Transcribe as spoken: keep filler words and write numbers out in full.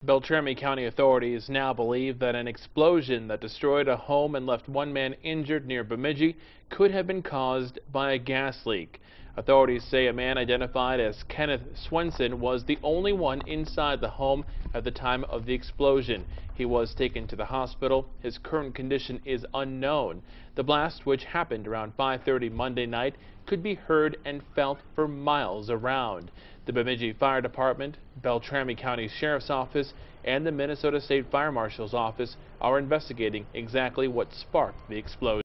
Beltrami County authorities now believe that an explosion that destroyed a home and left one man injured near Bemidji could have been caused by a gas leak. Authorities say a man identified as Kenneth Swenson was the only one inside the home at the time of the explosion. He was taken to the hospital. His current condition is unknown. The blast, which happened around five thirty Monday night, could be heard and felt for miles around. The Bemidji Fire Department, Beltrami County Sheriff's Office, and the Minnesota State Fire Marshal's Office are investigating exactly what sparked the explosion.